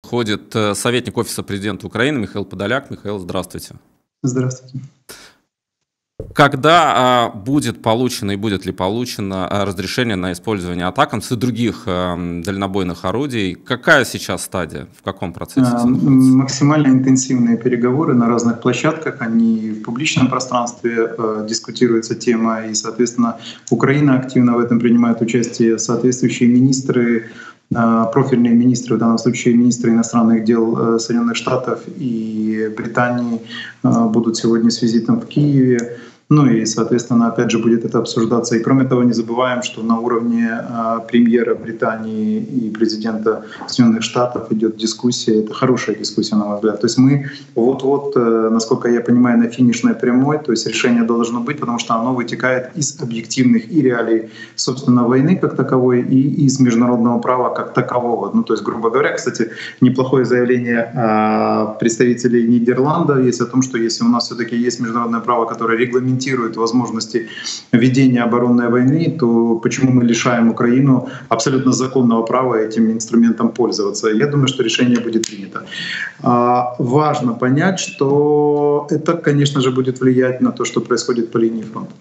подходит советник Офиса президента Украины Михаил Подоляк. Михаил, здравствуйте. Здравствуйте. Когда будет получено и будет ли получено разрешение на использование атакамс и других дальнобойных орудий? Какая сейчас стадия? В каком процессе? Максимально интенсивные переговоры на разных площадках. Они в публичном пространстве дискутируется тема, и, соответственно, Украина активно в этом принимает участие. Соответствующие министры, профильные министры, в данном случае министры иностранных дел Соединенных Штатов и Британии, будут сегодня с визитом в Киеве. Ну и, соответственно, опять же будет это обсуждаться. И кроме того, не забываем, что на уровне премьера Британии и президента Соединенных Штатов идет дискуссия. Это хорошая дискуссия, на мой взгляд. То есть мы вот-вот, насколько я понимаю, на финишной прямой. То есть решение должно быть, потому что оно вытекает из объективных и реалий, собственно, войны как таковой и из международного права как такового. Ну, то есть, грубо говоря, кстати, неплохое заявление представителей Нидерландов есть о том, что если у нас все-таки есть международное право, которое регламентирует возможности ведения оборонной войны, то почему мы лишаем Украину абсолютно законного права этим инструментом пользоваться? Я думаю, что решение будет принято. Важно понять, что это, конечно же, будет влиять на то, что происходит по линии фронта.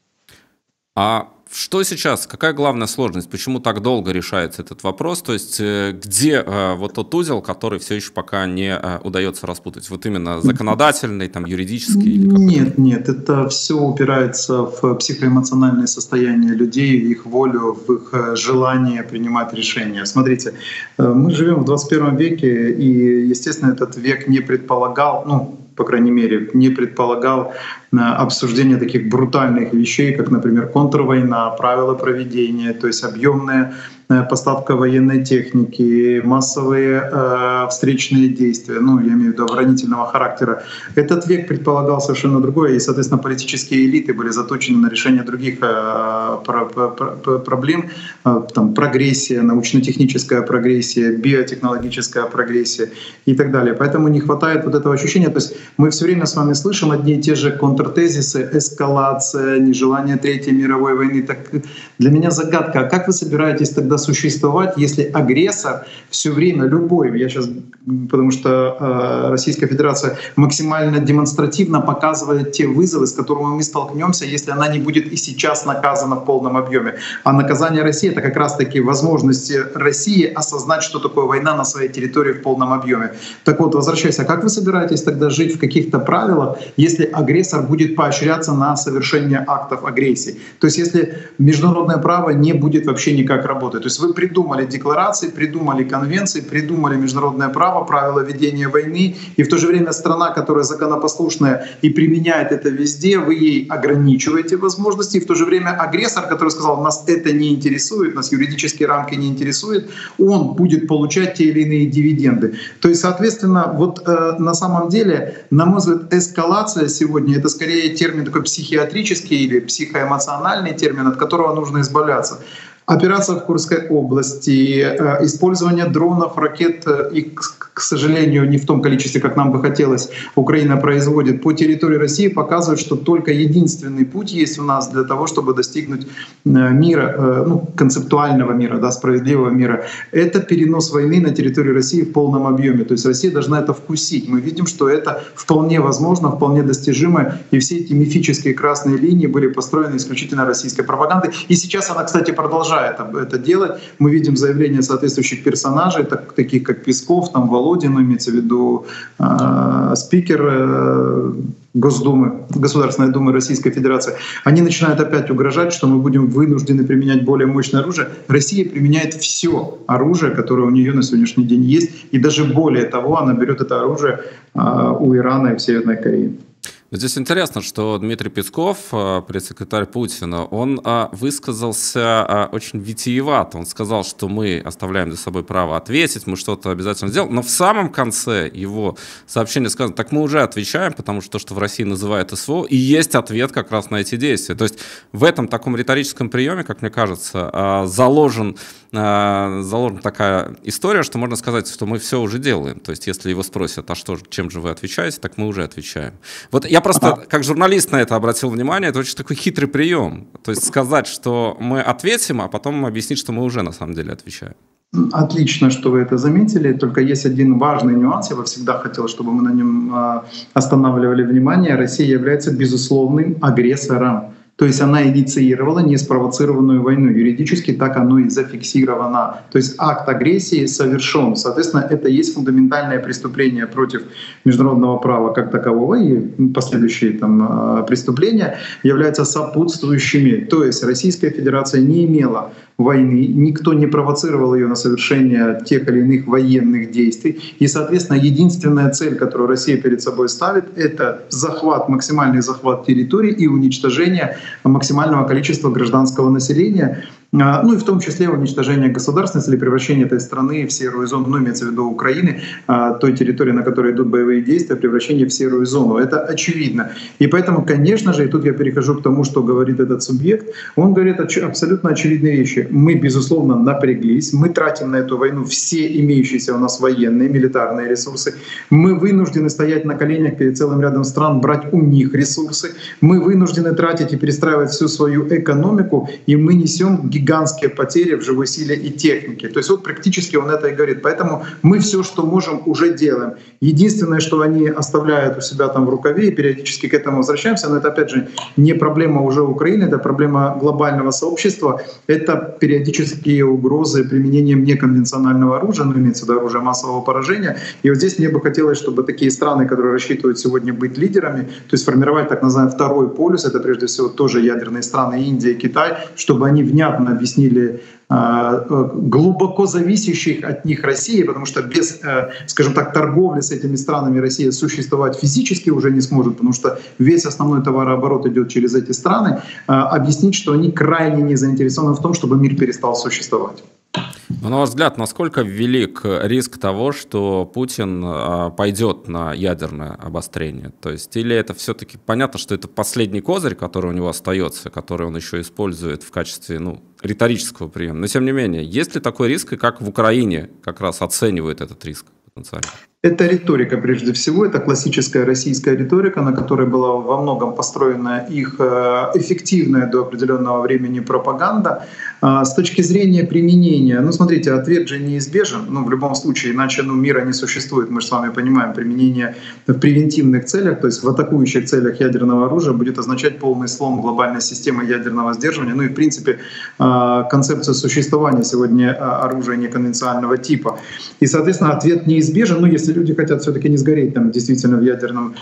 А что сейчас? Какая главная сложность? Почему так долго решается этот вопрос? То есть где вот тот узел, который все еще пока не удается распутать? Вот именно законодательный, там, юридический? Или нет, это все упирается в психоэмоциональное состояние людей, в их волю, в их желание принимать решения. Смотрите, мы живем в 21 веке, и, естественно, этот век не предполагал, по крайней мере, не предполагал обсуждение таких брутальных вещей, как, например, контрвойна, правила проведения, то есть объемная поставка военной техники, массовые встречные действия, я имею в виду оборонительного характера. Этот век предполагал совершенно другое, и, соответственно, политические элиты были заточены на решение других проблем, там, прогрессия, научно-техническая прогрессия, биотехнологическая прогрессия и так далее. Поэтому не хватает вот этого ощущения. То есть мы все время с вами слышим одни и те же контртезисы: эскалация, нежелание Третьей мировой войны. Так для меня загадка, а как вы собираетесь тогда существовать, если агрессор все время, любой, потому что Российская Федерация максимально демонстративно показывает те вызовы, с которыми мы столкнемся, если она не будет и сейчас наказана в полном объеме. А наказание России — это как раз-таки возможность России осознать, что такое война на своей территории в полном объеме. Так вот, возвращаясь, а как вы собираетесь тогда жить в каких-то правилах, если агрессор будет поощряться на совершение актов агрессии? То есть если международное право не будет вообще никак работать. То есть вы придумали декларации, придумали конвенции, придумали международное право, правила ведения войны, и в то же время страна, которая законопослушная и применяет это везде, вы ей ограничиваете возможности, и в то же время агрессор, который сказал: нас это не интересует, нас юридические рамки не интересуют, он будет получать те или иные дивиденды. То есть, соответственно, на самом деле, на мой взгляд, эскалация сегодня — это скорее термин такой психиатрический или психоэмоциональный термин, от которого нужно избавляться. Операция в Курской области, использование дронов, ракет, и, к сожалению, не в том количестве, как нам бы хотелось, Украина производит по территории России, показывает, что только единственный путь есть у нас для того, чтобы достигнуть мира, концептуального мира, справедливого мира. Это перенос войны на территорию России в полном объеме. То есть Россия должна это вкусить. Мы видим, что это вполне возможно, вполне достижимо. И все эти мифические красные линии были построены исключительно российской пропагандой. И сейчас она, кстати, продолжает это делать. Мы видим заявления соответствующих персонажей, таких как Песков, Володин, имеется в виду спикер Государственной Думы Российской Федерации. Они начинают опять угрожать, что мы будем вынуждены применять более мощное оружие. Россия применяет все оружие, которое у нее на сегодняшний день есть, и даже более того, она берет это оружие у Ирана и в Северной Корее. Здесь интересно, что Дмитрий Песков, пресс-секретарь Путина, он высказался очень витиевато. Он сказал, что мы оставляем за собой право ответить, мы что-то обязательно сделаем. Но в самом конце его сообщения сказано: так мы уже отвечаем, потому что то, что в России называют СВО, и есть ответ как раз на эти действия. То есть в этом таком риторическом приеме, как мне кажется, заложена такая история, что можно сказать, что мы все уже делаем. То есть если его спросят: а что, чем же вы отвечаете, так мы уже отвечаем. Вот я просто как журналист на это обратил внимание, это очень такой хитрый прием. То есть сказать, что мы ответим, а потом объяснить, что мы уже на самом деле отвечаем. Отлично, что вы это заметили. Только есть один важный нюанс. Я бы всегда хотел, чтобы мы на нем останавливали внимание. Россия является безусловным агрессором. То есть она инициировала неспровоцированную войну. Юридически так оно и зафиксировано. То есть акт агрессии совершен. Соответственно, это и есть фундаментальное преступление против международного права как такового, и последующие преступления являются сопутствующими. То есть Российская Федерация не имела войны, никто не провоцировал ее на совершение тех или иных военных действий. И, соответственно, единственная цель, которую Россия перед собой ставит, это захват, максимальный захват территорий и уничтожение максимального количества гражданского населения, ну и в том числе уничтожение государственности или превращение этой страны в серую зону, ну имеется в виду Украины, той территории, на которой идут боевые действия, превращение в серую зону. Это очевидно. И поэтому, конечно же, и тут я перехожу к тому, что говорит этот субъект, он говорит абсолютно очевидные вещи. Мы, безусловно, напряглись, мы тратим на эту войну все имеющиеся у нас военные, милитарные ресурсы, мы вынуждены стоять на коленях перед целым рядом стран, брать у них ресурсы, мы вынуждены тратить и перестраивать всю свою экономику, и мы несем гигантские потери в живой силе и технике. То есть вот практически он это и говорит. Поэтому мы все, что можем, уже делаем. Единственное, что они оставляют у себя там в рукаве, и периодически к этому возвращаемся, но это опять же не проблема уже Украины, это проблема глобального сообщества, это периодические угрозы применением неконвенционального оружия, ну, имеется в виду оружия массового поражения. И вот здесь мне бы хотелось, чтобы такие страны, которые рассчитывают сегодня быть лидерами, то есть формировать так называемый второй полюс, это прежде всего тоже ядерные страны, Индия, Китай, чтобы они внятно объяснили глубоко зависящих от них России, потому что без, скажем так, торговли с этими странами Россия существовать физически уже не сможет, потому что весь основной товарооборот идет через эти страны, объяснить, что они крайне не заинтересованы в том, чтобы мир перестал существовать. Но, на ваш взгляд, насколько велик риск того, что Путин пойдет на ядерное обострение? То есть, или это все-таки понятно, что это последний козырь, который у него остается, который он еще использует в качестве риторического приема. Но, тем не менее, есть ли такой риск, и как в Украине как раз оценивают этот риск потенциально? Это риторика, прежде всего, это классическая российская риторика, на которой была во многом построена их эффективная до определенного времени пропаганда. С точки зрения применения, смотрите, ответ же неизбежен, в любом случае, иначе мира не существует, мы же с вами понимаем, применение в превентивных целях, то есть в атакующих целях ядерного оружия будет означать полный слом глобальной системы ядерного сдерживания, и в принципе концепцию существования сегодня оружия неконвенционального типа. И, соответственно, ответ неизбежен, если люди хотят все-таки не сгореть там действительно в ядерном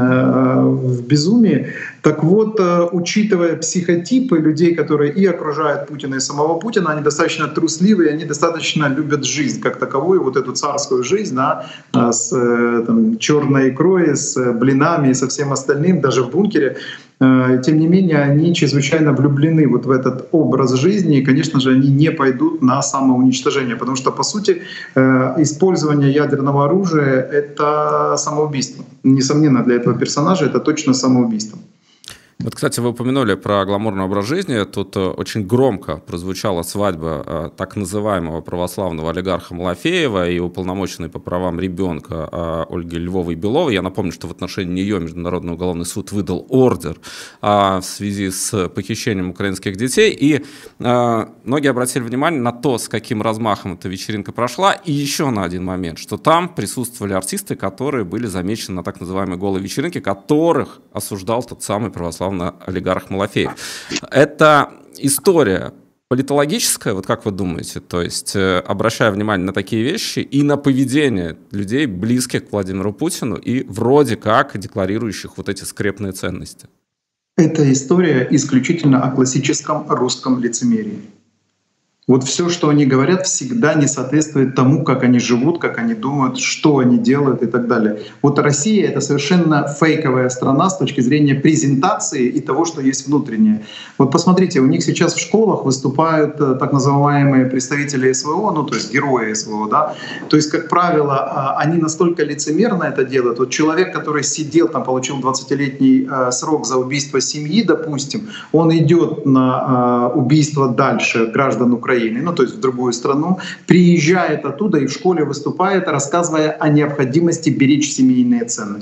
в безумии. Так вот, учитывая психотипы людей, которые и окружают Путина, и самого Путина, они достаточно трусливые, они достаточно любят жизнь как таковую, вот эту царскую жизнь, с черной икрой, с блинами и со всем остальным, даже в бункере. Тем не менее, они чрезвычайно влюблены в этот образ жизни, и, конечно же, они не пойдут на самоуничтожение, потому что, по сути, использование ядерного оружия — это самоубийство. Несомненно, для этого персонажа это точно самоубийство. Вот, кстати, вы упомянули про гламурный образ жизни. Тут очень громко прозвучала свадьба так называемого православного олигарха Малафеева и уполномоченной по правам ребенка Ольги Львовой-Беловой. Я напомню, что в отношении нее Международный уголовный суд выдал ордер в связи с похищением украинских детей. И многие обратили внимание на то, с каким размахом эта вечеринка прошла. И еще на один момент, что там присутствовали артисты, которые были замечены на так называемой голой вечеринке, которых осуждал тот самый православный олигарх Малафеев. Это история политологическая, вот как вы думаете, то есть обращая внимание на такие вещи и на поведение людей, близких к Владимиру Путину и вроде как декларирующих вот эти скрепные ценности? Это история исключительно о классическом русском лицемерии. Вот все, что они говорят, всегда не соответствует тому, как они живут, как они думают, что они делают и так далее. Вот Россия — это совершенно фейковая страна с точки зрения презентации и того, что есть внутреннее. Вот посмотрите, у них сейчас в школах выступают так называемые представители СВО, то есть герои СВО, да. То есть, как правило, они настолько лицемерно это делают. Вот человек, который сидел, получил 20-летний срок за убийство семьи, допустим, он идет на убийство дальше граждан Украины, то есть в другую страну, приезжает оттуда и в школе выступает, рассказывая о необходимости беречь семейные ценности.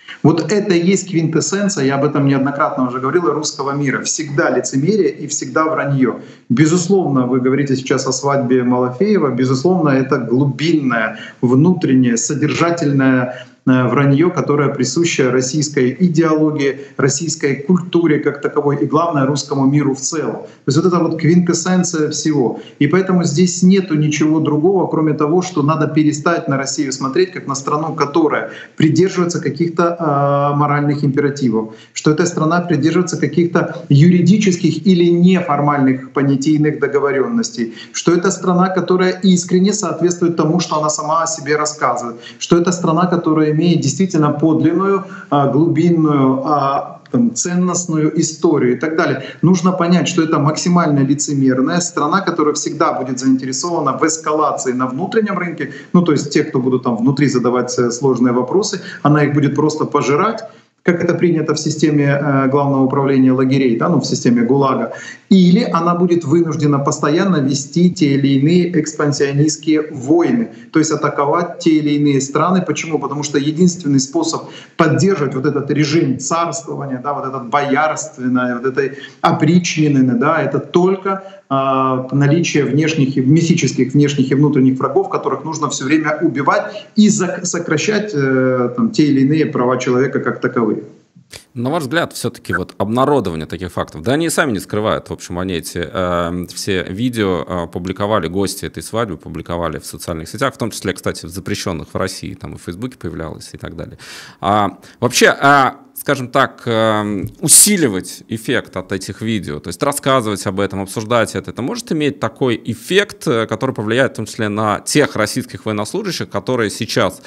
Вот это и есть квинтэссенция, я об этом неоднократно уже говорил, русского мира. Всегда лицемерие и всегда вранье. Безусловно, вы говорите сейчас о свадьбе Малафеева, безусловно, это глубинное, внутреннее, содержательное вранье, которое присуще российской идеологии, российской культуре как таковой и, главное, русскому миру в целом. То есть вот это вот квинтэссенция всего. И поэтому здесь нету ничего другого, кроме того, что надо перестать на Россию смотреть как на страну, которая придерживается каких-то моральных императивов, что эта страна придерживается каких-то юридических или неформальных понятийных договоренностей, что это страна, которая искренне соответствует тому, что она сама о себе рассказывает, что это страна, которая имеет действительно подлинную, глубинную, ценностную историю и так далее. Нужно понять, что это максимально лицемерная страна, которая всегда будет заинтересована в эскалации на внутреннем рынке, ну то есть те, кто будут там внутри задавать сложные вопросы, она их будет просто пожирать, как это принято в системе главного управления лагерей, да, ну, в системе ГУЛАГа, или она будет вынуждена постоянно вести те или иные экспансионистские войны, то есть атаковать те или иные страны. Почему? Потому что единственный способ поддерживать вот этот режим царствования, да, вот этот боярственное, вот этой опричнины, да, это только наличие внешних, мифических внешних и внутренних врагов, которых нужно все время убивать и сокращать там, те или иные права человека как таковые. На ваш взгляд, все-таки вот обнародование таких фактов, да они и сами не скрывают, в общем, они эти все видео публиковали, гости этой свадьбы публиковали в социальных сетях, в том числе, кстати, в запрещенных в России, там и в Фейсбуке появлялось и так далее. Вообще, скажем так, усиливать эффект от этих видео, то есть рассказывать об этом, обсуждать это может иметь такой эффект, который повлияет в том числе на тех российских военнослужащих, которые сейчас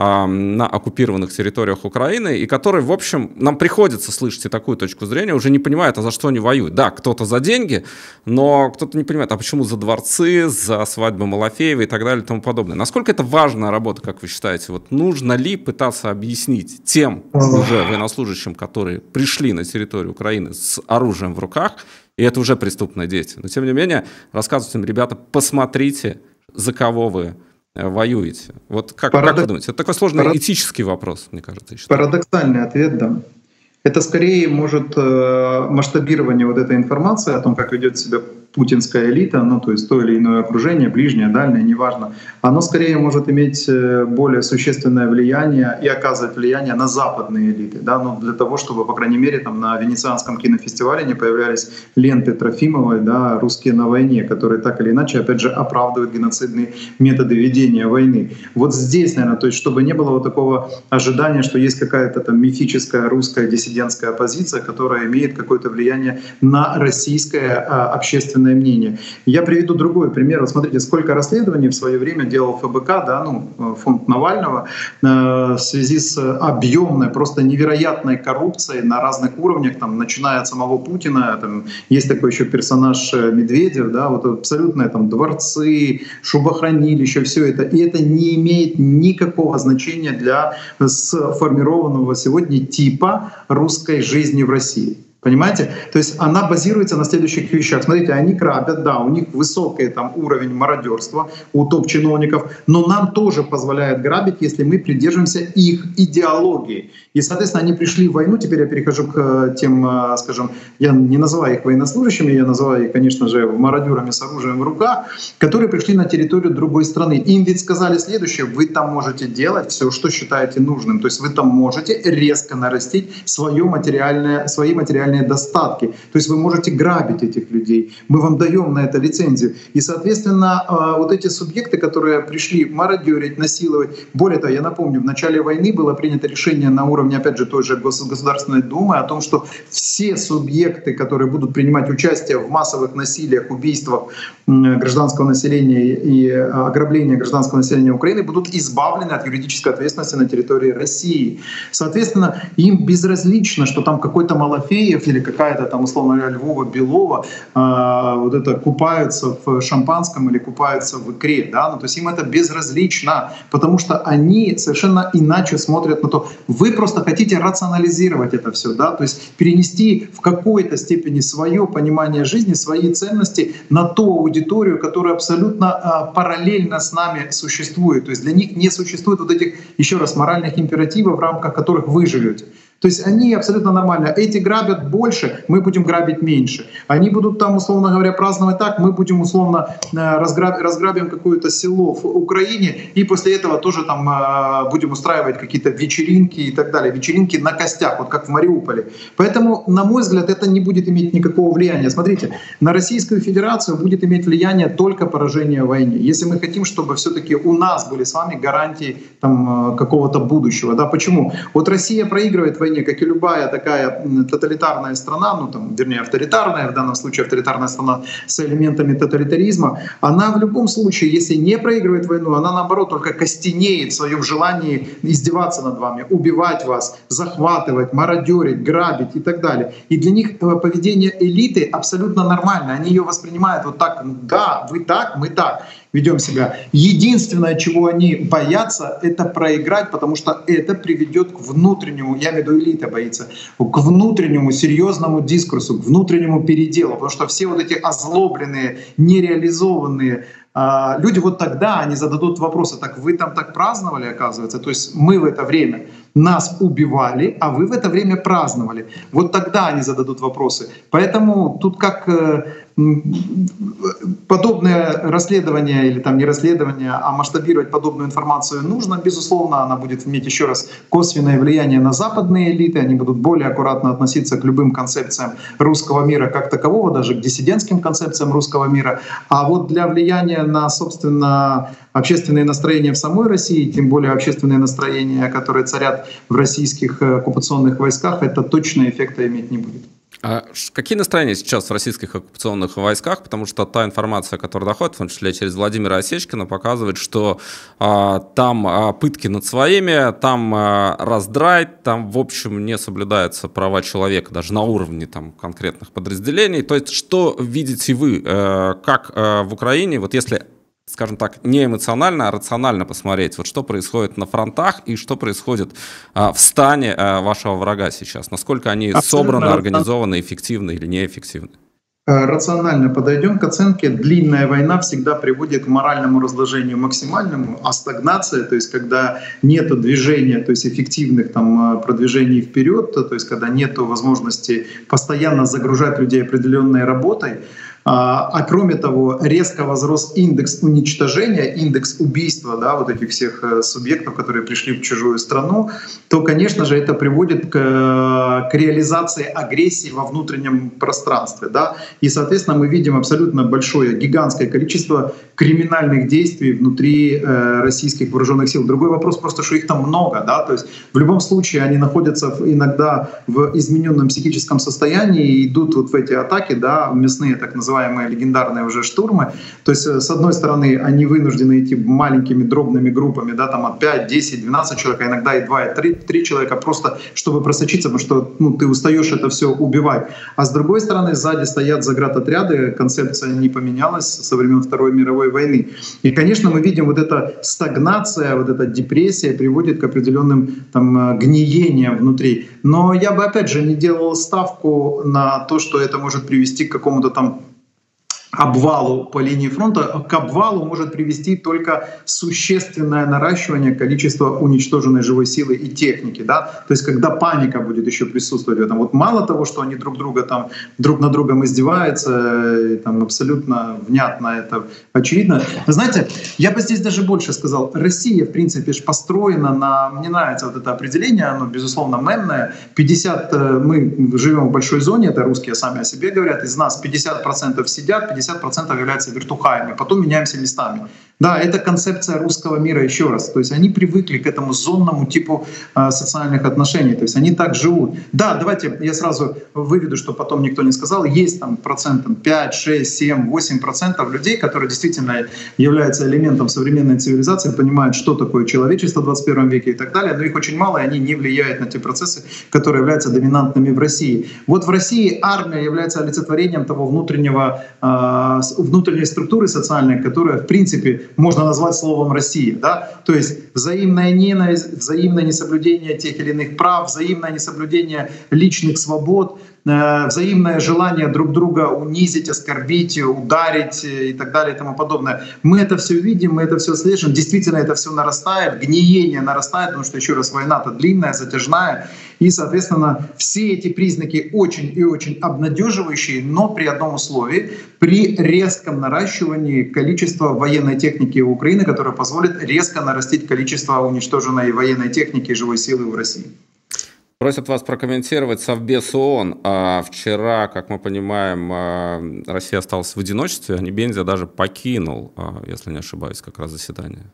на оккупированных территориях Украины и которые, в общем, нам приходится слышать и такую точку зрения, уже не понимают, а за что они воюют. Да, кто-то за деньги, но кто-то не понимает, а почему за дворцы, за свадьбу Малафеева и так далее и тому подобное. Насколько это важная работа, как вы считаете? Вот нужно ли пытаться объяснить тем уже военнослужащим, которые пришли на территорию Украины с оружием в руках, и это уже преступное действие. Но тем не менее, рассказывать им, ребята, посмотрите, за кого вы воюете. Вот как вы думаете? Это такой сложный этический вопрос, мне кажется. Парадоксальный ответ, да. Это скорее может масштабирование вот этой информации о том, как ведет себя путинская элита, ну то есть то или иное окружение, ближнее, дальнее, неважно, оно скорее может иметь более существенное влияние и оказывать влияние на западные элиты, да, ну, для того, чтобы, по крайней мере, там, на Венецианском кинофестивале не появлялись ленты Трофимовой, да, «Русские на войне», которые так или иначе, опять же, оправдывают геноцидные методы ведения войны. Вот здесь, наверное, то есть чтобы не было вот такого ожидания, что есть какая-то там мифическая русская диссидентская оппозиция, которая имеет какое-то влияние на российское общественное мнение. Я приведу другой пример. Вот смотрите, сколько расследований в свое время делал ФБК, да, ну, фонд Навального, в связи с объемной, просто невероятной коррупцией на разных уровнях, там, начиная от самого Путина, там, есть такой еще персонаж Медведев, да, вот абсолютно там дворцы, шубохранилища, все это. И это не имеет никакого значения для сформированного сегодня типа русской жизни в России. Понимаете? То есть она базируется на следующих вещах. Смотрите, они грабят, да, у них высокий там уровень мародерства у топ-чиновников, но нам тоже позволяет грабить, если мы придерживаемся их идеологии. И, соответственно, они пришли в войну, теперь я перехожу к тем, скажем, я не называю их военнослужащими, я называю их, конечно же, мародерами с оружием в руках, которые пришли на территорию другой страны. Им ведь сказали следующее: вы там можете делать все, что считаете нужным. То есть вы там можете резко нарастить свои материальные достатки. То есть вы можете грабить этих людей. Мы вам даем на это лицензию. И, соответственно, вот эти субъекты, которые пришли мародерить, насиловать. Более того, я напомню, в начале войны было принято решение на уровне, опять же, той же Государственной Думы о том, что все субъекты, которые будут принимать участие в массовых насилиях, убийствах гражданского населения и ограбления гражданского населения Украины, будут избавлены от юридической ответственности на территории России. Соответственно, им безразлично, что там какой-то Малафеев Киев или какая-то там, условно говоря, Львова, Белова, вот это купаются в шампанском или купаются в икре, да, ну, то есть им это безразлично, потому что они совершенно иначе смотрят на то. Вы просто хотите рационализировать это все, да, то есть перенести в какой-то степени свое понимание жизни, свои ценности на ту аудиторию, которая абсолютно параллельно с нами существует. То есть для них не существует вот этих, еще раз, моральных императивов, в рамках которых вы живете. То есть они абсолютно нормально. Эти грабят больше, мы будем грабить меньше. Они будут там, условно говоря, праздновать так, мы будем условно разграбим какое-то село в Украине, и после этого тоже там будем устраивать какие-то вечеринки и так далее. Вечеринки на костях, вот как в Мариуполе. Поэтому, на мой взгляд, это не будет иметь никакого влияния. Смотрите, на Российскую Федерацию будет иметь влияние только поражение в войне. Если мы хотим, чтобы все-таки у нас были с вами гарантии там, какого-то будущего. Да? Почему? Вот Россия проигрывает в войне, как и любая такая тоталитарная страна, ну там, вернее, авторитарная, в данном случае авторитарная страна с элементами тоталитаризма, она в любом случае, если не проигрывает войну, она наоборот только костенеет в своем желании издеваться над вами, убивать вас, захватывать, мародерить, грабить и так далее. И для них поведение элиты абсолютно нормально. Они ее воспринимают вот так: да, вы так, мы так ведем себя. Единственное, чего они боятся, это проиграть, потому что это приведет к внутреннему, я имею в виду элита боится, к внутреннему серьезному дискурсу, к внутреннему переделу, потому что все вот эти озлобленные, нереализованные люди, вот тогда они зададут вопросы: так вы там так праздновали, оказывается, то есть мы в это время, нас убивали, а вы в это время праздновали. Вот тогда они зададут вопросы. Поэтому тут как подобное расследование или там не расследование, а масштабировать подобную информацию нужно, безусловно, она будет иметь, еще раз, косвенное влияние на западные элиты, они будут более аккуратно относиться к любым концепциям русского мира как такового, даже к диссидентским концепциям русского мира. А вот для влияния на, собственно, общественные настроения в самой России, тем более общественные настроения, которые царят в российских оккупационных войсках, это точно эффекта иметь не будет. А какие настроения сейчас в российских оккупационных войсках? Потому что та информация, которая доходит, в том числе через Владимира Осечкина, показывает, что там пытки над своими, там раздрай, там, в общем, не соблюдаются права человека даже на уровне там, конкретных подразделений. То есть что видите вы, как в Украине, вот если, скажем так, не эмоционально, а рационально посмотреть, вот что происходит на фронтах и что происходит в стане вашего врага сейчас? Насколько они собраны, организованы, эффективны или неэффективны? Рационально подойдем к оценке. Длинная война всегда приводит к моральному разложению максимальному, а стагнация, то есть когда нет движения, то есть эффективных там, продвижений вперед, то есть когда нет возможности постоянно загружать людей определенной работой, а кроме того, резко возрос индекс уничтожения, индекс убийства, да, вот этих всех субъектов, которые пришли в чужую страну, то, конечно же, это приводит к реализации агрессии во внутреннем пространстве. Да? И, соответственно, мы видим абсолютно большое, гигантское количество криминальных действий внутри российских вооруженных сил. Другой вопрос просто, что их там много. Да? То есть в любом случае они находятся иногда в измененном психическом состоянии и идут вот в эти атаки, да, мясные так называемые, легендарные уже штурмы. То есть, с одной стороны, они вынуждены идти маленькими дробными группами, да, там от 5, 10, 12 человек, а иногда и 2, и 3 человека, просто чтобы просочиться, потому что ты устаешь это все убивать. А с другой стороны, сзади стоят заградотряды, концепция не поменялась со времен Второй мировой войны. И, конечно, мы видим вот эта стагнация, вот эта депрессия приводит к определенным там, гниениям внутри. Но я бы, опять же, не делал ставку на то, что это может привести к какому-то там обвалу по линии фронта. К обвалу может привести только существенное наращивание количества уничтоженной живой силы и техники. Да? То есть когда паника будет еще присутствовать в этом. Вот мало того, что они друг над другом издеваются, и, там, абсолютно внятно это очевидно. Вы знаете, я бы здесь даже больше сказал. Россия, в принципе, построена на... Мне нравится вот это определение, оно, безусловно, мемное. 50... Мы живем в большой зоне, это русские сами о себе говорят. Из нас 50% сидят, 50% являются вертухаями, потом меняемся местами. Да, это концепция русского мира, еще раз. То есть они привыкли к этому зонному типу социальных отношений. То есть они так живут. Да, давайте я сразу выведу, что потом никто не сказал. Есть там процентом 5, 6, 7, 8% людей, которые действительно являются элементом современной цивилизации, понимают, что такое человечество в 21 веке и так далее. Но их очень мало, и они не влияют на те процессы, которые являются доминантными в России. Вот в России армия является олицетворением того внутренней структуры социальной, которая, в принципе, можно назвать словом «Россия». Да? То есть взаимная ненависть, взаимное несоблюдение тех или иных прав, взаимное несоблюдение личных свобод, взаимное желание друг друга унизить, оскорбить, ударить и так далее и тому подобное. Мы это все видим, мы это все слышим. Действительно, это все нарастает, гниение нарастает, потому что, еще раз, война-то длинная, затяжная. И, соответственно, все эти признаки очень и очень обнадеживающие, но при одном условии: при резком наращивании количества военной техники Украины, которое позволит резко нарастить количество уничтоженной военной техники и живой силы в России. Просят вас прокомментировать Совбез ООН. Вчера, как мы понимаем, Россия осталась в одиночестве, а Небензя даже покинул, если не ошибаюсь, как раз заседание.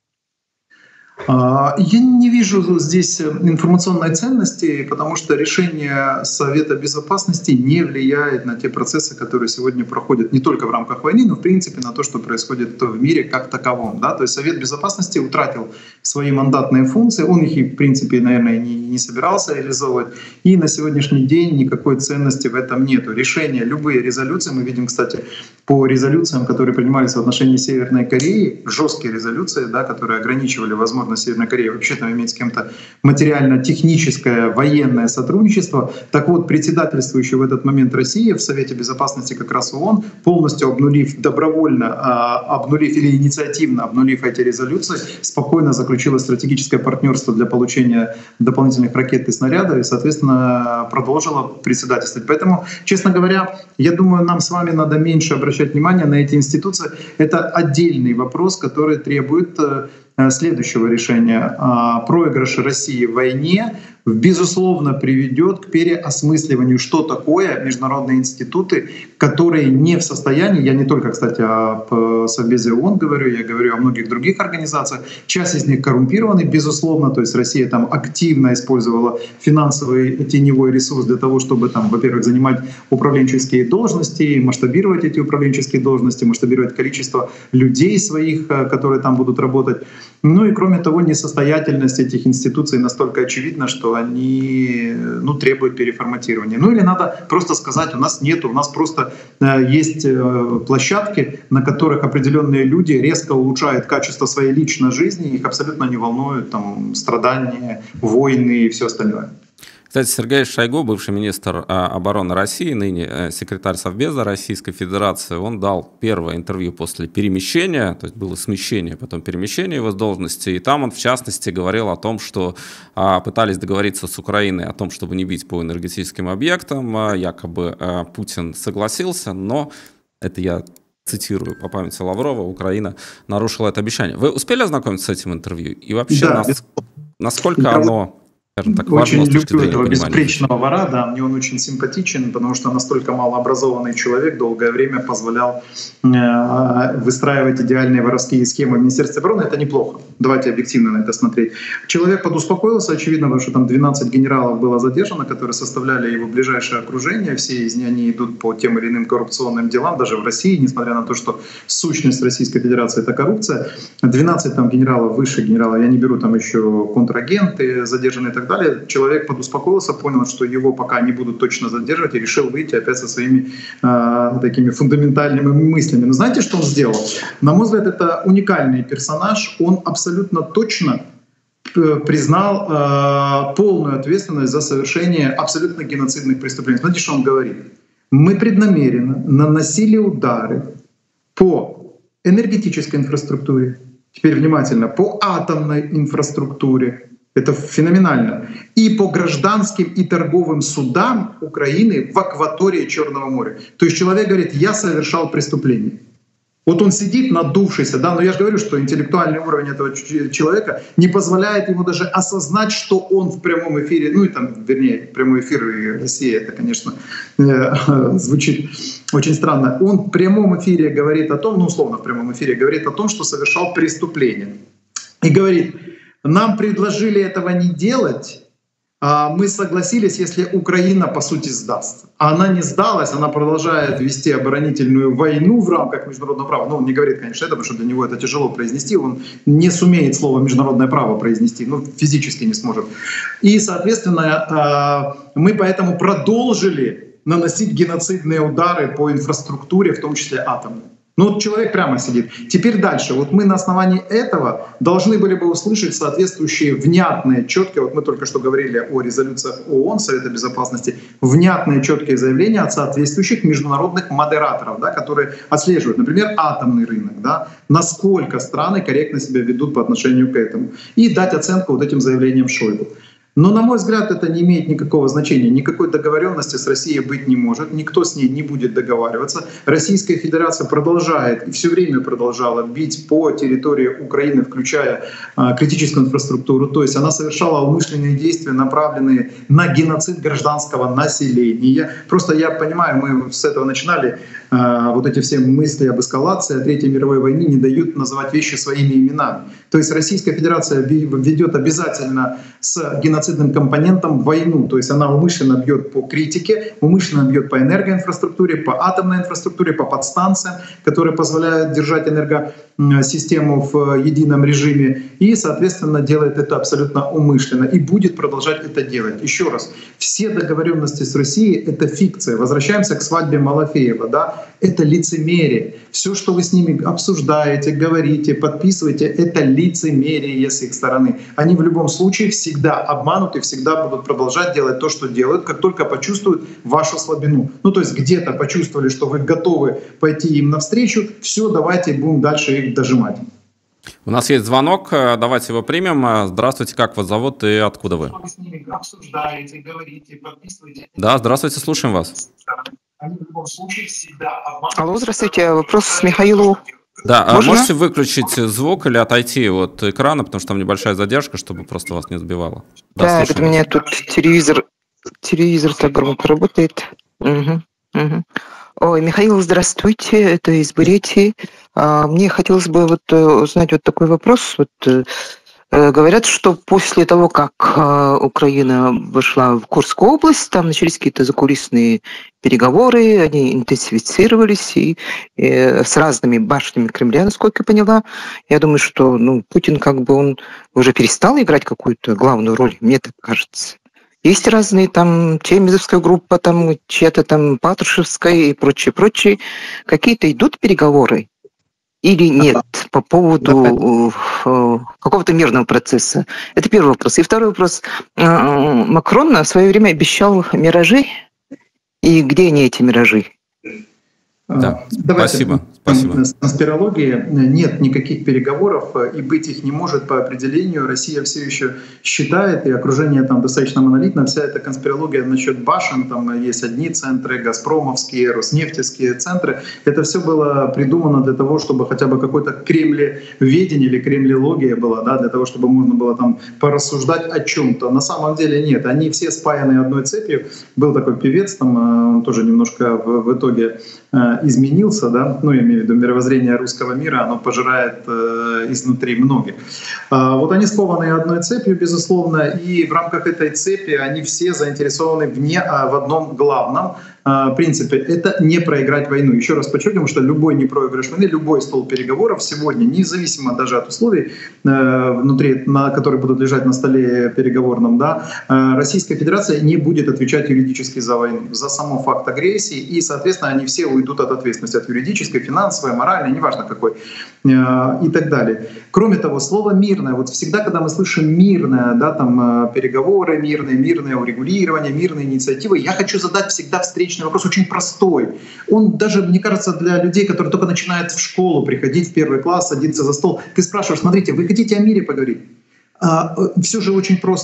Я не вижу здесь информационной ценности, потому что решение Совета Безопасности не влияет на те процессы, которые сегодня проходят не только в рамках войны, но в принципе на то, что происходит в мире как таковом. Да? То есть Совет Безопасности утратил свои мандатные функции, он их, в принципе, наверное, не собирался реализовывать, и на сегодняшний день никакой ценности в этом нет. Решения, любые резолюции, мы видим, кстати, по резолюциям, которые принимались в отношении Северной Кореи, жесткие резолюции, да, которые ограничивали возможность Северной Кореи вообще там иметь с кем-то материально-техническое военное сотрудничество. Так вот, председательствующая в этот момент Россия в Совете Безопасности как раз ООН, полностью обнулив, добровольно обнулив или инициативно обнулив эти резолюции, спокойно заключила стратегическое партнерство для получения дополнительных ракет и снарядов и, соответственно, продолжила председательствовать. Поэтому, честно говоря, я думаю, нам с вами надо меньше обращать внимание на эти институции. Это отдельный вопрос, который требует следующего решения. Проигрыш России в войне безусловно приведет к переосмысливанию, что такое международные институты, которые не в состоянии, я не только, кстати, о Совбезе ООН говорю, я говорю о многих других организациях, часть из них коррумпированы, безусловно, то есть Россия там активно использовала финансовый теневой ресурс для того, чтобы там, во-первых, занимать управленческие должности, масштабировать эти управленческие должности, масштабировать количество людей своих, которые там будут работать. Ну и кроме того, несостоятельность этих институций настолько очевидна, что они требуют переформатирования. Ну или надо просто сказать, у нас просто есть площадки, на которых определенные люди резко улучшают качество своей личной жизни, их абсолютно не волнуют там страдания, войны и все остальное. Кстати, Сергей Шойгу, бывший министр обороны России, ныне секретарь Совбеза Российской Федерации, он дал первое интервью после перемещения, то есть было смещение, потом перемещение его с должности, и там он, в частности, говорил о том, что пытались договориться с Украиной о том, чтобы не бить по энергетическим объектам, якобы Путин согласился, но это я цитирую по памяти Лаврова, Украина нарушила это обещание. Вы успели ознакомиться с этим интервью? И вообще, да, насколько оно... Так, очень люблю этого безупречного вора, да, мне он очень симпатичен, потому что настолько малообразованный человек долгое время позволял выстраивать идеальные воровские схемы в Министерстве обороны. Это неплохо, давайте объективно на это смотреть. Человек подуспокоился, очевидно, потому что там 12 генералов было задержано, которые составляли его ближайшее окружение, все из них они идут по тем или иным коррупционным делам, даже в России, несмотря на то, что сущность Российской Федерации — это коррупция. 12 там генералов, высших генералов, я не беру там еще контрагенты задержанные и так далее. Человек подуспокоился, понял, что его пока не будут точно задерживать, и решил выйти опять со своими такими фундаментальными мыслями. Но знаете, что он сделал? На мой взгляд, это уникальный персонаж. Он абсолютно точно признал полную ответственность за совершение абсолютно геноцидных преступлений. Знаете, что он говорит? Мы преднамеренно наносили удары по энергетической инфраструктуре, теперь внимательно, по атомной инфраструктуре, это феноменально, и по гражданским и торговым судам Украины в акватории Черного моря. То есть человек говорит, я совершал преступление. Вот он сидит надувшийся, да, но я же говорю, что интеллектуальный уровень этого человека не позволяет ему даже осознать, что он в прямом эфире, ну и там, вернее, прямой эфир и Россия, это, конечно, звучит очень странно. Он в прямом эфире говорит о том, ну условно в прямом эфире говорит о том, что совершал преступление. И говорит, нам предложили этого не делать, мы согласились, если Украина, по сути, сдастся. А она не сдалась, она продолжает вести оборонительную войну в рамках международного права. Ну, он не говорит, конечно, это, потому что для него это тяжело произнести. Он не сумеет слово «международное право» произнести, ну, физически не сможет. И, соответственно, мы поэтому продолжили наносить геноцидные удары по инфраструктуре, в том числе атомной. Ну вот человек прямо сидит. Теперь дальше. Вот мы на основании этого должны были бы услышать соответствующие внятные, четкие, вот мы только что говорили о резолюциях ООН, Совета Безопасности, внятные, четкие заявления от соответствующих международных модераторов, да, которые отслеживают, например, атомный рынок, да, насколько страны корректно себя ведут по отношению к этому, и дать оценку вот этим заявлениям Шойгу. Но, на мой взгляд, это не имеет никакого значения. Никакой договоренности с Россией быть не может. Никто с ней не будет договариваться. Российская Федерация продолжает и все время продолжала бить по территории Украины, включая критическую инфраструктуру. То есть она совершала умышленные действия, направленные на геноцид гражданского населения. Просто я понимаю, мы с этого начинали. Вот эти все мысли об эскалации, о Третьей мировой войне не дают называть вещи своими именами. То есть Российская Федерация ведет обязательно с геноцидным компонентом войну. То есть она умышленно бьет по критике, умышленно бьет по энергоинфраструктуре, по атомной инфраструктуре, по подстанциям, которые позволяют держать энергосистему в едином режиме. И, соответственно, делает это абсолютно умышленно. И будет продолжать это делать. Еще раз, все договоренности с Россией — это фикция. Возвращаемся к свадьбе Малафеева. Да? Это лицемерие. Все, что вы с ними обсуждаете, говорите, подписываете, это лицемерие с их стороны. Они в любом случае всегда обманут и всегда будут продолжать делать то, что делают, как только почувствуют вашу слабину. Ну, то есть где-то почувствовали, что вы готовы пойти им навстречу, все, давайте будем дальше их дожимать. У нас есть звонок, давайте его примем. Здравствуйте, как вас зовут и откуда вы? Вы с ними обсуждаете, говорите, подписываете. Да, здравствуйте, слушаем вас. Они в любом случае всегда обманут. Алло, здравствуйте, вопрос Михаилу. Да, Можно? можете выключить звук или отойти от экрана, потому что там небольшая задержка, чтобы просто вас не сбивало. Да, это у меня тут телевизор так громко работает. Угу. Ой, Михаил, здравствуйте, это из Бурятии. Мне хотелось бы узнать вот такой вопрос. Говорят, что после того, как Украина вошла в Курскую область, там начались какие-то закулисные переговоры, они интенсифицировались и с разными башнями Кремля, насколько я поняла. Я думаю, что Путин он уже перестал играть какую-то главную роль, мне так кажется. Есть разные там Чемизовская группа, там чья-то там Патрушевская и прочее. Какие-то идут переговоры? Или нет, по поводу какого-то мирного процесса? Это первый вопрос. И второй вопрос. Макрон в свое время обещал миражи. И где они, эти миражи? Да. Давайте. Спасибо. С конспирологией нет никаких переговоров, и быть их не может по определению. Россия все еще считает, и окружение там достаточно монолитно, вся эта конспирология насчет башен, там есть одни центры, газпромовские, роснефтевские центры. Это все было придумано для того, чтобы хотя бы какое-то кремлеведение или кремлеология была, да, для того, чтобы можно было там порассуждать о чем-то. На самом деле нет, они все спаяны одной цепью. Был такой певец, там он тоже немножко в итоге изменился, да, я имею в виду мировоззрение русского мира, оно пожирает изнутри многих. Вот они скованы одной цепью, безусловно, и в рамках этой цепи они все заинтересованы в одном главном принципе — это не проиграть войну. Еще раз подчеркиваю, что любой непроигрыш войны, любой стол переговоров сегодня, независимо даже от условий, внутри, которые будут лежать на столе переговорном, да, Российская Федерация не будет отвечать юридически за войну, за саму факт агрессии, и, соответственно, они все уйдут от ответственности, от юридической, финансовой, моральной, неважно какой, и так далее. Кроме того, слово «мирное», вот всегда, когда мы слышим «мирное», да, там переговоры мирное урегулирование, мирные инициативы, я хочу задать всегда встречный вопрос, очень простой. Он даже, мне кажется, для людей, которые только начинают в школу приходить, в первый класс, садиться за стол, ты спрашиваешь: смотрите, вы хотите о мире поговорить? Все же очень просто.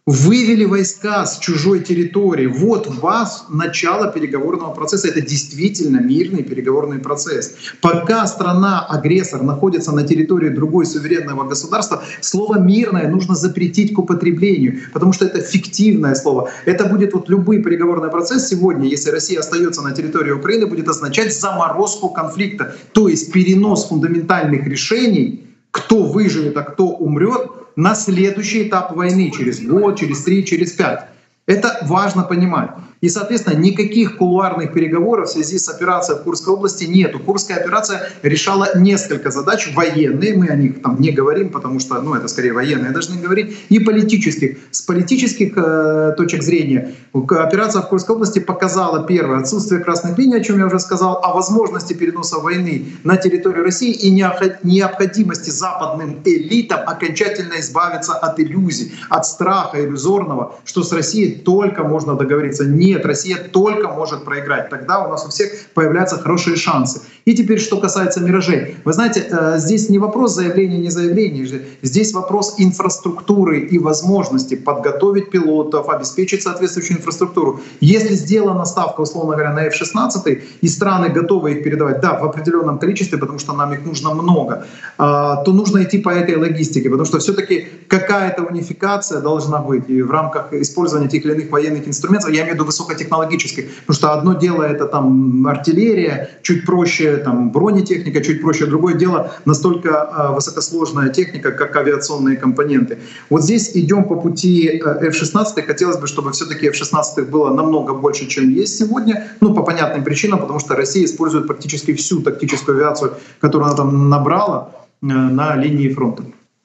вывели войска с чужой территории. Вот вас начало переговорного процесса. Это действительно мирный переговорный процесс. Пока страна-агрессор находится на территории другой суверенного государства, слово «мирное» нужно запретить к употреблению, потому что это фиктивное слово. Это будет вот любой переговорный процесс сегодня, если Россия остается на территории Украины, будет означать заморозку конфликта, то есть перенос фундаментальных решений, кто выживет, а кто умрет, на следующий этап войны, через год, через 3, через 5. Это важно понимать. И, соответственно, никаких кулуарных переговоров в связи с операцией в Курской области нету. Курская операция решала несколько задач военные, мы о них там не говорим, потому что это скорее военные должны говорить, и политических. С политических точек зрения операция в Курской области показала, первое, отсутствие красных линий, о чем я уже сказал, о возможности переноса войны на территорию России и необходимости западным элитам окончательно избавиться от иллюзий, от страха иллюзорного, что с Россией только можно договориться. Нет, Россия только может проиграть. Тогда у нас у всех появляются хорошие шансы. И теперь, что касается «Миражей». Вы знаете, здесь не вопрос заявления, не заявления. Здесь вопрос инфраструктуры и возможности подготовить пилотов, обеспечить соответствующую инфраструктуру. Если сделана ставка, условно говоря, на F-16, и страны готовы их передавать, да, в определенном количестве, потому что нам их нужно много, то нужно идти по этой логистике, потому что все-таки какая-то унификация должна быть и в рамках использования тех или иных военных инструментов, я имею в виду высокотехнологических, потому что одно дело это там артиллерия, чуть проще там бронетехника, чуть проще, другое дело настолько высокосложная техника, как авиационные компоненты. Вот здесь идем по пути F-16, хотелось бы, чтобы все-таки F-16 было намного больше, чем есть сегодня, по понятным причинам, потому что Россия использует практически всю тактическую авиацию, которую она там набрала на линии фронта.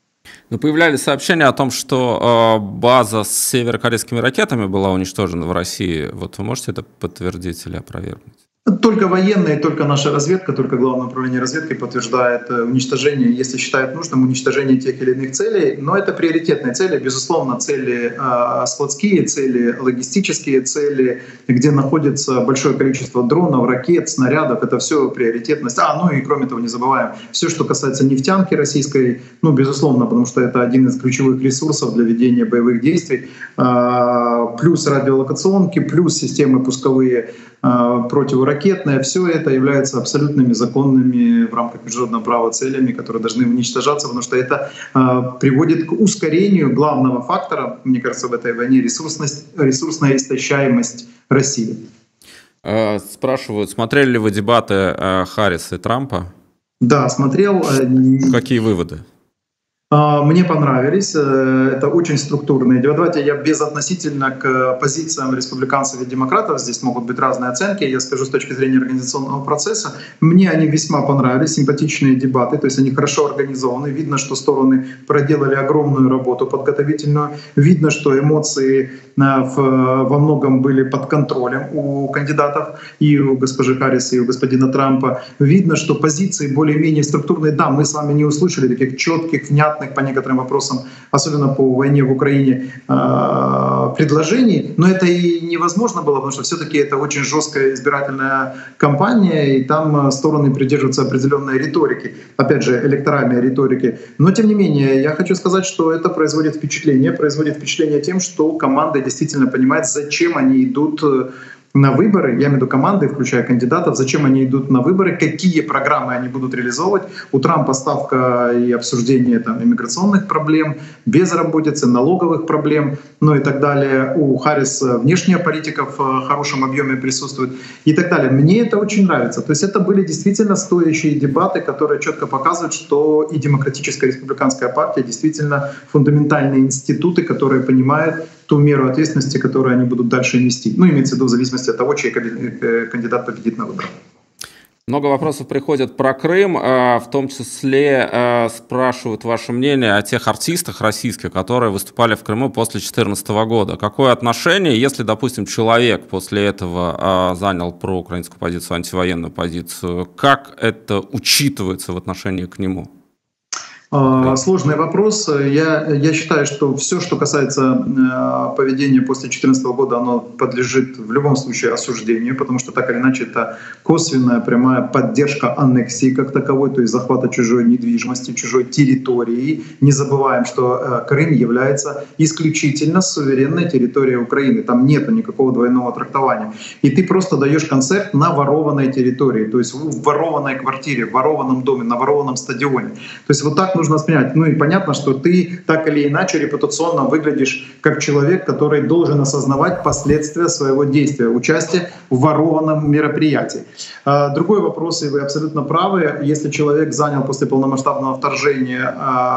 Но появлялись сообщения о том, что база с северокорейскими ракетами была уничтожена в России. Вот вы можете это подтвердить или опровергнуть? Только военные, только наша разведка, только Главное управление разведки подтверждает уничтожение, если считает нужным, уничтожение тех или иных целей. Но это приоритетные цели, безусловно, цели складские, цели логистические, цели, где находится большое количество дронов, ракет, снарядов. Это все приоритетность. И кроме того, не забываем, все, что касается нефтянки российской, безусловно, потому что это один из ключевых ресурсов для ведения боевых действий, плюс радиолокационки, плюс системы пусковые противоракетные, все это является абсолютными законными в рамках международного права целями, которые должны уничтожаться, потому что это приводит к ускорению главного фактора, мне кажется, в этой войне ресурсная истощаемость России. Спрашивают, смотрели ли вы дебаты Харриса и Трампа? Да, смотрел. Какие выводы? Мне понравились. Это очень структурные дела. Давайте я безотносительно к позициям республиканцев и демократов. Здесь могут быть разные оценки. Я скажу с точки зрения организационного процесса. Мне они весьма понравились. Симпатичные дебаты. То есть они хорошо организованы. Видно, что стороны проделали огромную работу подготовительную. Видно, что эмоции во многом были под контролем у кандидатов. И у госпожи Харрис, и у господина Трампа. Видно, что позиции более-менее структурные. Да, мы с вами не услышали таких четких, внятных по некоторым вопросам, особенно по войне в Украине, предложений. Но это и невозможно было, потому что все-таки это очень жесткая избирательная кампания, и там стороны придерживаются определенной риторики, опять же, электоральной риторики. Но тем не менее, я хочу сказать, что это производит впечатление тем, что команда действительно понимает, зачем они идут на выборы, я имею в виду команды, включая кандидатов, зачем они идут на выборы, какие программы они будут реализовывать. У Трампа ставка и обсуждение иммиграционных проблем, безработицы, налоговых проблем, и так далее. У Харрис внешняя политика в хорошем объеме присутствует и так далее. Мне это очень нравится. То есть это были действительно стоящие дебаты, которые четко показывают, что и демократическая, и республиканская партия действительно фундаментальные институты, которые понимают ту меру ответственности, которую они будут дальше нести. Имеется в виду в зависимости от того, чей кандидат победит на выборах. Много вопросов приходят про Крым, в том числе спрашивают ваше мнение о тех артистах российских, которые выступали в Крыму после 2014 года. Какое отношение, если, допустим, человек после этого занял проукраинскую позицию, антивоенную позицию, как это учитывается в отношении к нему? Сложный вопрос. Я считаю, что все, что касается поведения после 2014 года, оно подлежит в любом случае осуждению, потому что так или иначе это косвенная прямая поддержка аннексии как таковой, то есть захвата чужой недвижимости, чужой территории. Не забываем, что Крым является исключительно суверенной территорией Украины. Там нет никакого двойного трактования. И ты просто даешь концерт на ворованной территории, то есть в ворованной квартире, в ворованном доме, на ворованном стадионе. То есть вот так нужно воспринять. Ну и понятно, что ты так или иначе репутационно выглядишь как человек, который должен осознавать последствия своего действия, участия в ворованном мероприятии. Другой вопрос, и вы абсолютно правы, если человек занял после полномасштабного вторжения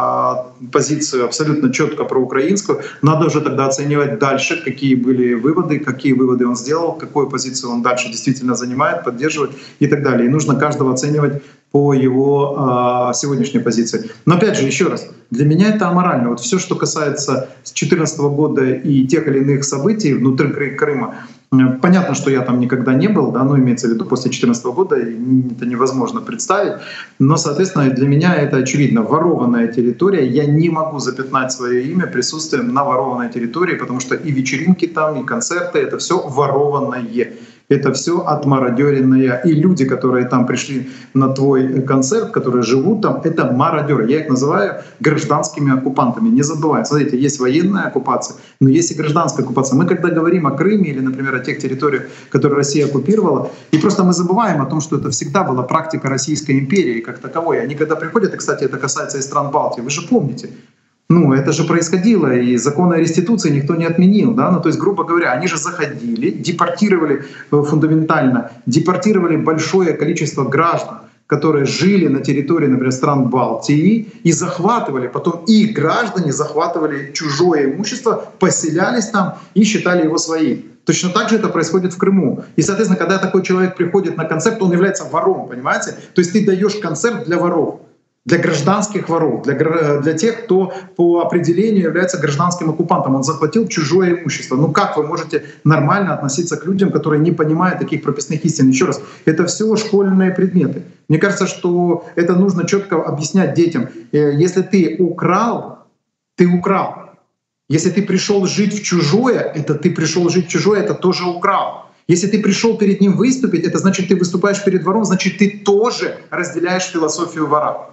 позицию абсолютно четко проукраинскую, надо уже тогда оценивать дальше, какие были выводы, какие выводы он сделал, какую позицию он дальше действительно занимает, поддерживает и так далее. И нужно каждого оценивать по его сегодняшней позиции. Но опять же, еще раз, для меня это аморально. Вот все, что касается 2014 года и тех или иных событий внутри Крыма, понятно, что я там никогда не был, да, но имеется в виду после 2014 года, это невозможно представить. Но, соответственно, для меня это очевидно. Ворованная территория, я не могу запятнать свое имя присутствием на ворованной территории, потому что и вечеринки там, и концерты — это все ворованное. Это все отмародеренное. И люди, которые там пришли на твой концерт, которые живут там, это мародеры. Я их называю гражданскими оккупантами. Не забываем. Смотрите, есть военная оккупация, но есть и гражданская оккупация. Мы когда говорим о Крыме или, например, о тех территориях, которые Россия оккупировала, и просто мы забываем о том, что это всегда была практика Российской империи как таковой. Они когда приходят, и, кстати, это касается и стран Балтии, вы же помните, ну, это же происходило, и законы о реституции никто не отменил, да, ну, то есть, грубо говоря, они же заходили, депортировали фундаментально, депортировали большое количество граждан, которые жили на территории, например, стран Балтии, и захватывали, потом их граждане захватывали чужое имущество, поселялись там и считали его своим. Точно так же это происходит в Крыму. И, соответственно, когда такой человек приходит на концерт, он является вором, понимаете? То есть ты даешь концерт для воров. Для гражданских воров, для тех, кто по определению является гражданским оккупантом. Он захватил чужое имущество. Ну как вы можете нормально относиться к людям, которые не понимают таких прописных истин? Еще раз, это все школьные предметы. Мне кажется, что это нужно четко объяснять детям. Если ты украл, ты украл. Если ты пришел жить в чужое, это ты пришел жить в чужое, это тоже украл. Если ты пришел перед ним выступить, это значит, ты выступаешь перед вором, значит, ты тоже разделяешь философию вора.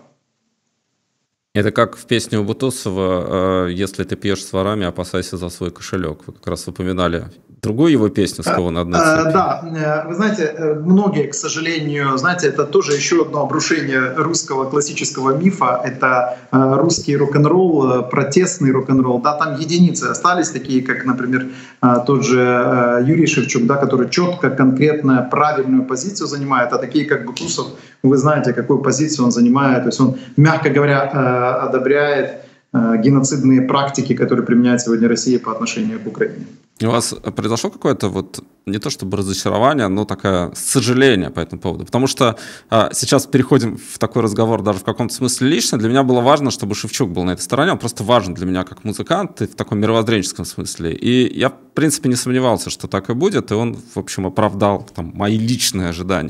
Это как в песне у Бутусова «Если ты пьешь с ворами, опасайся за свой кошелек». Вы как раз упоминали другую его песню «С кого на одной цепи». Да, вы знаете, многие, к сожалению, знаете, это тоже еще одно обрушение русского классического мифа. Это русский рок-н-ролл, протестный рок-н-ролл. Да, там единицы остались, такие как, например, тот же Юрий Шевчук, да, который четко, конкретно, правильную позицию занимает, а такие как Бутусов, вы знаете, какую позицию он занимает. То есть он, мягко говоря, одобряет геноцидные практики, которые применяет сегодня Россия по отношению к Украине. У вас произошло какое-то вот не то чтобы разочарование, но такое сожаление по этому поводу? Потому что сейчас переходим в такой разговор даже в каком-то смысле лично. Для меня было важно, чтобы Шевчук был на этой стороне. Он просто важен для меня как музыкант и в таком мировоззренческом смысле. И я, в принципе, не сомневался, что так и будет. И он, в общем, оправдал там мои личные ожидания.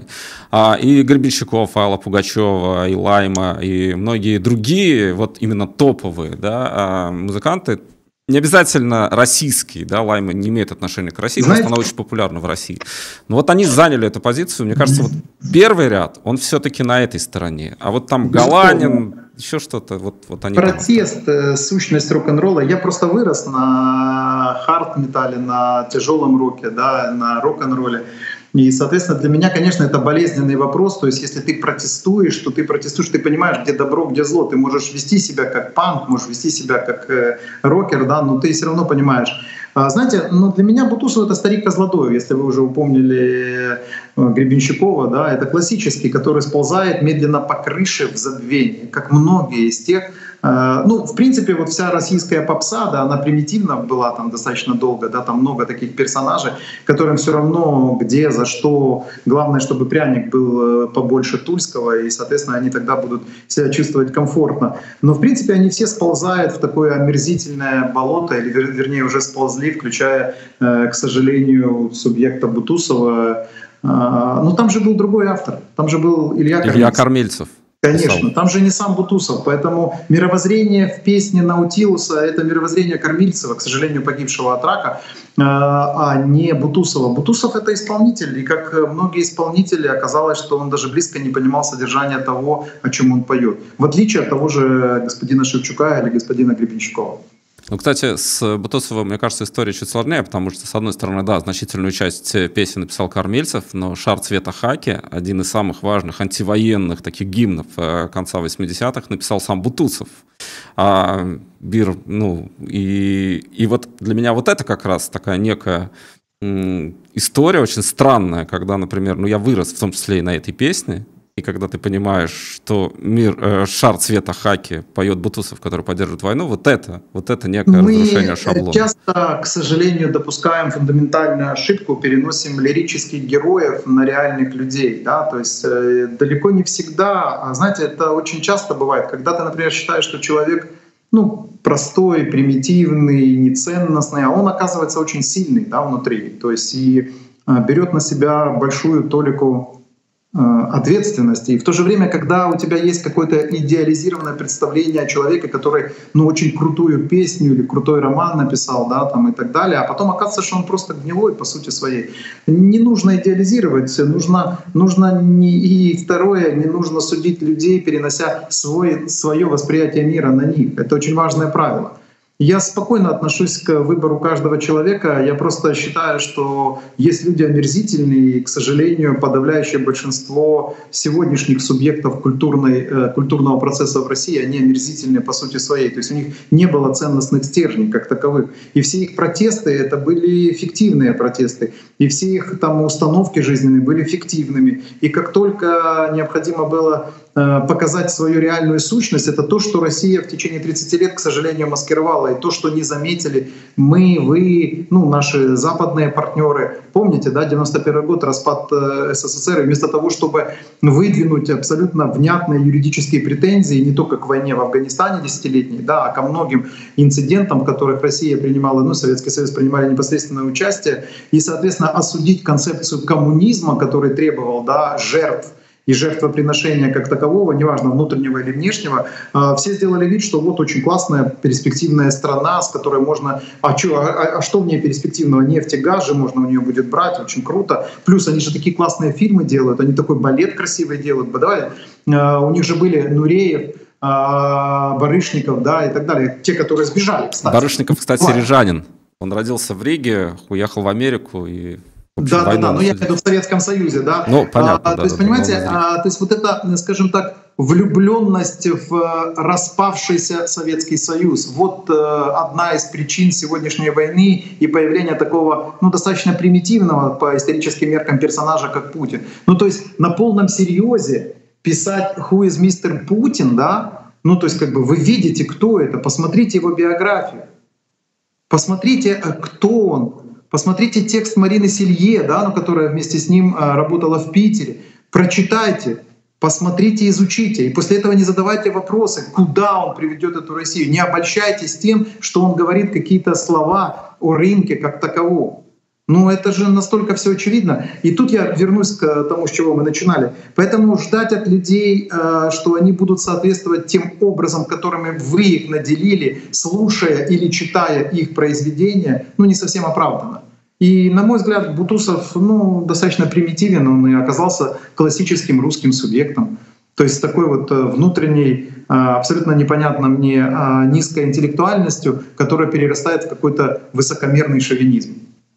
И Гребенщиков, Алла Пугачева, и Лайма, и многие другие, вот именно топовые, да, музыканты, не обязательно российский, да, Лайма не имеет отношения к России, просто она очень популярна в России. Но вот они заняли эту позицию, мне кажется, вот первый ряд, он все-таки на этой стороне, а вот там Галанин, еще что-то, вот они... Протест, сущность рок-н-ролла. Я просто вырос на хард-металле, на тяжелом роке, да, на рок-н-ролле. И, соответственно, для меня, конечно, это болезненный вопрос. То есть, если ты протестуешь, то ты протестуешь, ты понимаешь, где добро, где зло. Ты можешь вести себя как панк, можешь вести себя как рокер, да, но ты все равно понимаешь. Знаете, ну, для меня Бутусов — это старик Козлодоев, если вы уже упомнили Гребенщикова, да, это классический, который сползает медленно по крыше в забвение, как многие из тех. Ну, в принципе, вот вся российская попса, да, она примитивна была там достаточно долго, да, там много таких персонажей, которым все равно где, за что. Главное, чтобы пряник был побольше Тульского, и, соответственно, они тогда будут себя чувствовать комфортно. Но, в принципе, они все сползают в такое омерзительное болото, или, вернее, уже сползли, включая, к сожалению, субъекта Бутусова. Но там же был другой автор, там же был Илья Кормильцев. Конечно, там же не сам Бутусов, поэтому мировоззрение в песне Наутилуса — это мировоззрение Кормильцева, к сожалению, погибшего от рака, а не Бутусова. Бутусов — это исполнитель, и как многие исполнители, оказалось, что он даже близко не понимал содержание того, о чем он поет, в отличие от того же господина Шевчука или господина Гребенщикова. Ну, кстати, с Бутусовым, мне кажется, история чуть сложнее, потому что, с одной стороны, да, значительную часть песен написал Кормильцев, но «Шар цвета хаки», один из самых важных антивоенных таких гимнов конца 80-х, написал сам Бутусов. «Бир», ну, и вот для меня вот это как раз такая некая история очень странная, когда, например, ну, я вырос в том числе и на этой песне, и когда ты понимаешь, что «Шар цвета хаки» поет Бутусов, который поддерживает войну, вот это некое разрушение шаблона. Мы часто, к сожалению, допускаем фундаментальную ошибку, переносим лирических героев на реальных людей. Да? То есть далеко не всегда, знаете, это очень часто бывает, когда ты, например, считаешь, что человек простой, примитивный, неценностный, а он оказывается очень сильный, да, внутри. То есть и берет на себя большую толику ответственности. И в то же время, когда у тебя есть какое-то идеализированное представление о человеке, который очень крутую песню или крутой роман написал, да, там, и так далее, а потом оказывается, что он просто гнилой по сути своей. Не нужно идеализировать, и второе, не нужно судить людей, перенося свое восприятие мира на них. Это очень важное правило. Я спокойно отношусь к выбору каждого человека. Я просто считаю, что есть люди омерзительные, и, к сожалению, подавляющее большинство сегодняшних субъектов культурного процесса в России, они омерзительные по сути своей. То есть у них не было ценностных стержней как таковых. И все их протесты — это были фиктивные протесты. И все их установки жизненные были фиктивными. И как только необходимо было показать свою реальную сущность, это то, что Россия в течение 30 лет, к сожалению, маскировала, и то, что не заметили мы, вы, наши западные партнеры. Помните, да, 91 год, распад СССР, и вместо того, чтобы выдвинуть абсолютно внятные юридические претензии не только к войне в Афганистане десятилетней, да, а ко многим инцидентам, в которых Россия принимала, Советский Союз принимали непосредственное участие, и, соответственно, осудить концепцию коммунизма, который требовал, да, жертв и жертвоприношения как такового, неважно, внутреннего или внешнего, все сделали вид, что вот очень классная перспективная страна, с которой можно... А что в ней перспективного? Нефть и газ же можно у нее будет брать, очень круто. Плюс они же такие классные фильмы делают, они такой балет красивый делают. У них же были Нуреев, Барышников, да, и так далее. Те, которые сбежали, кстати. Барышников, кстати, рижанин. Он родился в Риге, уехал в Америку и... Да, но я в Советском Союзе, да. Понятно. То есть, понимаете, то есть вот это, скажем так, влюбленность в распавшийся Советский Союз. Вот одна из причин сегодняшней войны и появления такого, достаточно примитивного по историческим меркам персонажа, как Путин. То есть на полном серьезе писать «Who is Mr. Putin», да, то есть вы видите, кто это, посмотрите его биографию, посмотрите, кто он. Посмотрите текст Марины Селье, да, которая вместе с ним работала в Питере. Прочитайте, посмотрите, изучите. И после этого не задавайте вопросы, куда он приведет эту Россию. Не обольщайтесь тем, что он говорит какие-то слова о рынке как таковом. Это же настолько все очевидно. И тут я вернусь к тому, с чего мы начинали. Поэтому ждать от людей, что они будут соответствовать тем образом, которыми вы их наделили, слушая или читая их произведения, не совсем оправданно. И, на мой взгляд, Бутусов достаточно примитивен, он и оказался классическим русским субъектом. То есть такой вот внутренней, абсолютно непонятно мне, низкой интеллектуальностью, которая перерастает в какой-то высокомерный шовинизм.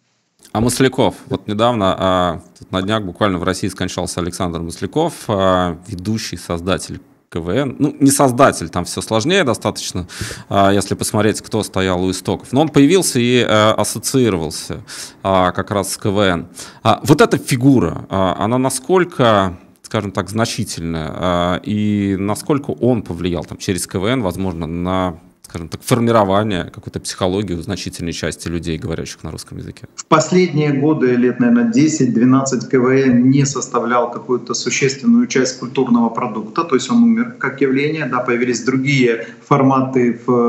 А Масляков. Вот недавно, на днях буквально в России скончался Александр Масляков, ведущий, создатель КВН. Не создатель, там все сложнее достаточно, если посмотреть, кто стоял у истоков. Но он появился и ассоциировался как раз с КВН. Вот эта фигура, она насколько, скажем так, значительная, и насколько он повлиял через КВН, возможно, на, скажем так, формирование какой-то психологии у значительной части людей, говорящих на русском языке? В последние годы, лет, наверное, 10-12, КВН не составлял какую-то существенную часть культурного продукта, то есть он умер как явление, да, появились другие форматы в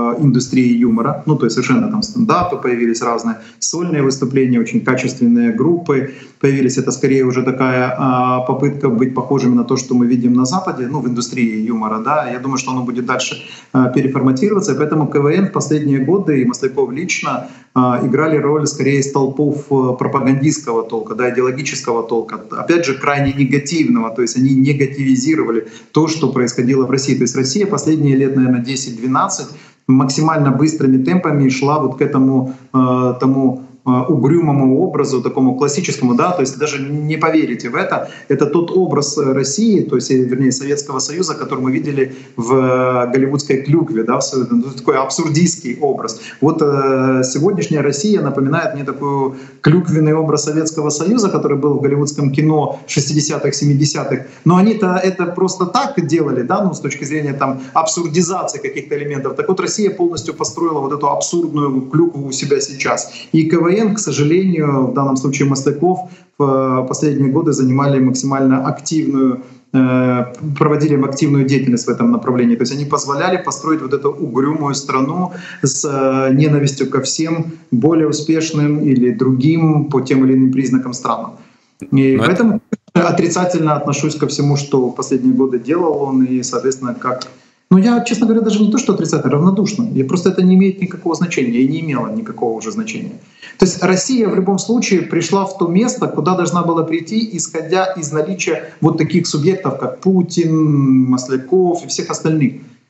индустрии юмора. Ну, то есть совершенно там стендапы появились разные, сольные выступления, очень качественные группы появились. Это скорее уже такая попытка быть похожими на то, что мы видим на Западе, ну, в индустрии юмора, да. Я думаю, что оно будет дальше переформатироваться, и поэтому КВН в последние годы, и Масляков лично, играли роль скорее столпов пропагандистского толка, да, идеологического толка, опять же, крайне негативного, то есть они негативизировали то, что происходило в России. То есть Россия последние лет, наверное, 10-12 максимально быстрыми темпами шла вот к этому тому угрюмому образу, такому классическому, да, то есть даже не поверите в это тот образ России, то есть, вернее, Советского Союза, который мы видели в голливудской клюкве, да, такой абсурдистский образ. Вот сегодняшняя Россия напоминает мне такой клюквенный образ Советского Союза, который был в голливудском кино 60-х, 70-х, но они-то это просто так делали, да, ну, с точки зрения там абсурдизации каких-то элементов. Так вот, Россия полностью построила вот эту абсурдную клюкву у себя сейчас. И КВН, к сожалению, в данном случае Масляков, в последние годы занимали максимально активную, проводили активную деятельность в этом направлении. То есть они позволяли построить вот эту угрюмую страну с ненавистью ко всем более успешным или другим по тем или иным признакам странам. И поэтому отрицательно отношусь ко всему, что в последние годы делал он, и, соответственно, как... Ну, я, честно говоря, даже не то, что отрицательно, равнодушно. И просто это не имеет никакого значения, и не имело никакого уже значения. То есть Россия в любом случае пришла в то место, куда должна была прийти, исходя из наличия вот таких субъектов, как Путин, Масляков и всех остальных.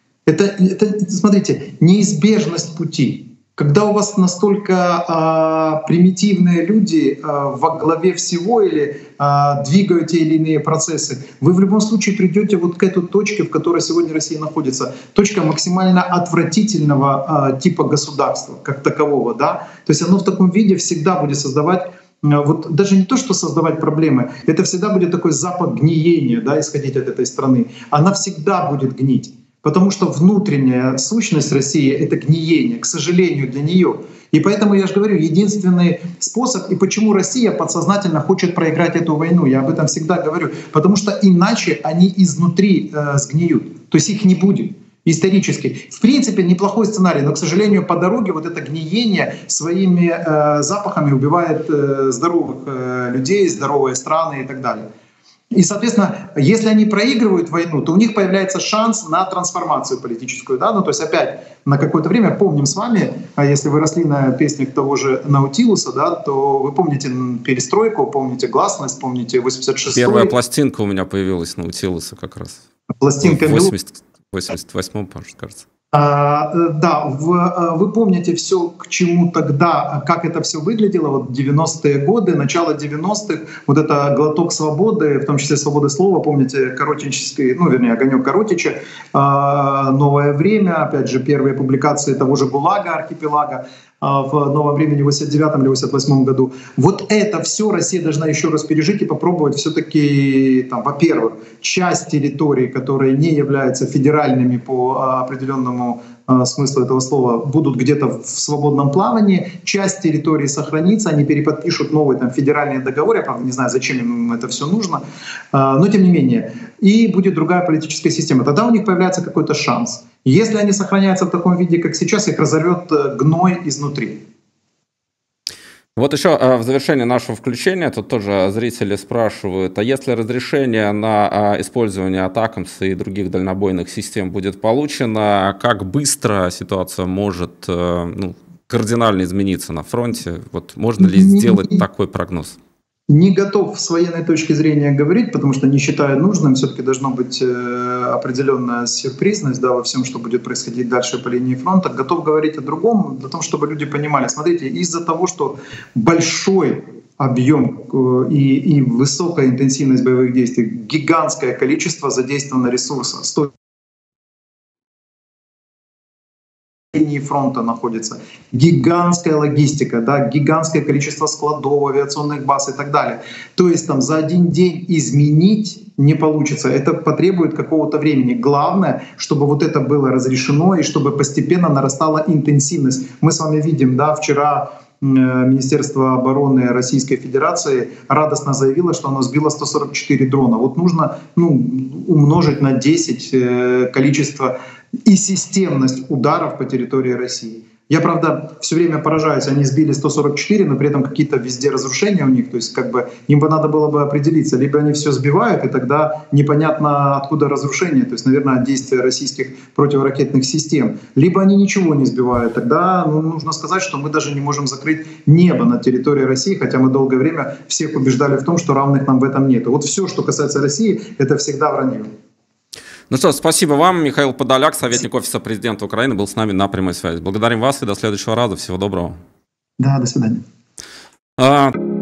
Это, смотрите, неизбежность пути. Когда у вас настолько примитивные люди во главе всего или двигают те или иные процессы, вы в любом случае придете вот к этой точке, в которой сегодня Россия находится. Точка максимально отвратительного типа государства, как такового. Да? То есть оно в таком виде всегда будет создавать, вот даже не то, что создавать проблемы, это всегда будет такой запах гниения, да, исходить от этой страны. Она всегда будет гнить. Потому что внутренняя сущность России — это гниение, к сожалению, для нее. И поэтому я же говорю, единственный способ, и почему Россия подсознательно хочет проиграть эту войну, я об этом всегда говорю, потому что иначе они изнутри сгниют, то есть их не будет. Исторически. В принципе, неплохой сценарий, но, к сожалению, по дороге вот это гниение своими запахами убивает здоровых людей, здоровые страны и так далее. И, соответственно, если они проигрывают войну, то у них появляется шанс на трансформацию политическую. Да? Ну, то есть опять на какое-то время, помним с вами, если вы росли на песнях того же Наутилуса, да, то вы помните перестройку, помните гласность, помните 86-й. Первая пластинка у меня появилась Наутилуса как раз. Пластинка в 88-м, кажется. Да, вы помните все, к чему тогда, как это все выглядело, вот 90-е годы, начало 90-х, вот это глоток свободы, в том числе свободы слова, помните, Коротичевский, ну, вернее, «Огонек Коротича», «Новое время», опять же, первые публикации того же «ГУЛАГа», «Архипелага», в «Новом времени» в 89 или 88 году. Вот это все Россия должна еще раз пережить и попробовать все-таки, во-первых, часть территорий, которые не являются федеральными по определенному смыслу этого слова, будут где-то в свободном плавании, часть территории сохранится, они переподпишут новый федеральный договор, я, правда, не знаю, зачем им это все нужно, но тем не менее. И будет другая политическая система. Тогда у них появляется какой-то шанс. Если они сохраняются в таком виде, как сейчас, их разорвет гной изнутри. Вот еще в завершение нашего включения, тут тоже зрители спрашивают, а если разрешение на использование Атакамс и других дальнобойных систем будет получено, как быстро ситуация может кардинально измениться на фронте? Вот можно ли сделать такой прогноз? Не готов с военной точки зрения говорить, потому что не считаю нужным. Все-таки должна быть определенная сюрпризность, да, во всем, что будет происходить дальше по линии фронта. Готов говорить о другом, о том, чтобы люди понимали. Смотрите, из-за того, что большой объем и высокая интенсивность боевых действий, гигантское количество задействовано ресурсов, линии фронта находится, гигантская логистика, да, гигантское количество складов, авиационных баз и так далее. То есть там за один день изменить не получится. Это потребует какого-то времени. Главное, чтобы вот это было разрешено и чтобы постепенно нарастала интенсивность. Мы с вами видим, да, вчера Министерство обороны Российской Федерации радостно заявило, что оно сбило 144 дрона. Вот нужно умножить на 10 количество и системность ударов по территории России. Я, правда, все время поражаюсь, они сбили 144, но при этом какие-то везде разрушения у них, то есть как бы им бы надо было бы определиться, либо они все сбивают, и тогда непонятно откуда разрушение, то есть, наверное, от действия российских противоракетных систем, либо они ничего не сбивают, тогда нужно сказать, что мы даже не можем закрыть небо над территорией России, хотя мы долгое время всех убеждали в том, что равных нам в этом нет. Вот все, что касается России, это всегда вранье. Ну что, спасибо вам. Михаил Подоляк, советник Офиса президента Украины, был с нами на прямой связи. Благодарим вас и до следующего раза. Всего доброго. Да, до свидания.